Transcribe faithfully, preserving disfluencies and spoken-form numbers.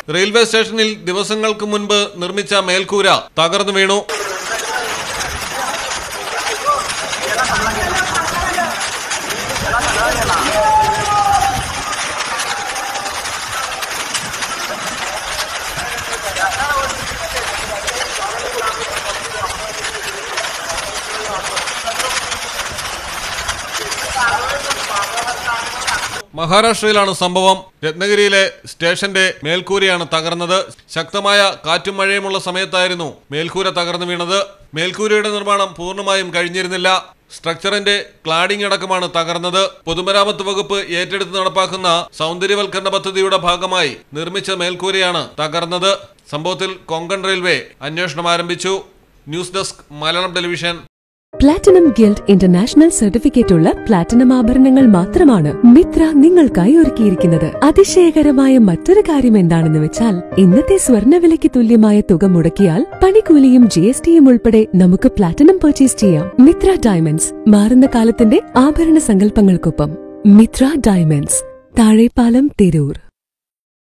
Railway സ്റ്റേഷനിൽ ദിവസങ്ങൾക്ക് മുൻപ് നിർമ്മിച്ച മേൽക്കൂര തകർന്നു വീണു. മഹാരാഷ്ട്രയിലാണ് സംഭവം. രത്നഗിരിയിലെ സ്റ്റേഷന്റെ മേൽക്കൂരയാണ് തകർന്നത്. ശക്തമായ കാറ്റും മഴയുമുള്ള സമയത്തായിരുന്നു മേൽക്കൂര തകർന്നു വീണത്. മേൽക്കൂരയുടെ നിർമ്മാണം പൂർണ്ണമായും കഴിഞ്ഞിരുന്നില്ല. സ്ട്രക്ചറിന്റെ ക്ലാഡിംഗ് അടക്കമാണ് തകർന്നത്. പൊതുമരാമത്ത് വകുപ്പ് ഏറ്റെടുത്ത് നടപ്പാക്കുന്ന സൗന്ദര്യവൽക്കരണ പദ്ധതിയുടെ ഭാഗമായി നിർമ്മിച്ച മേൽക്കൂരയാണ് തകർന്നത്. സംഭവത്തിൽ കൊങ്കൺ റെയിൽവേ അന്വേഷണം ആരംഭിച്ചു. News desk Malayalam television. Platinum guild international certificate ഉള്ള പ്ലാറ്റിനം ആഭരണങ്ങൾ മാത്രമാണ് മിത്ര നിങ്ങൾക്കായി ഒരുക്കിയിരിക്കുന്നത്. അതിശയകരമായ മറ്റൊരു കാര്യം എന്താണെന്ന് വെച്ചാൽ ഇന്നത്തെ സ്വർണ്ണവിലയ്ക്ക് തുല്യമായ തുക മുടക്കിയാൽ പണിക്കൂലിയും ജി എസ് ടിയും ഉൾപ്പെടെ നമുക്ക് പ്ലാറ്റിനം പർച്ചേസ് ചെയ്യാം. മിത്ര ഡയമണ്ട്സ്, മാറുന്ന കാലത്തിന്റെ ആഭരണ സങ്കല്പങ്ങൾക്കൊപ്പം. മിത്ര ഡയമണ്ട്സ്, താഴെപ്പാലം, തിരൂർ.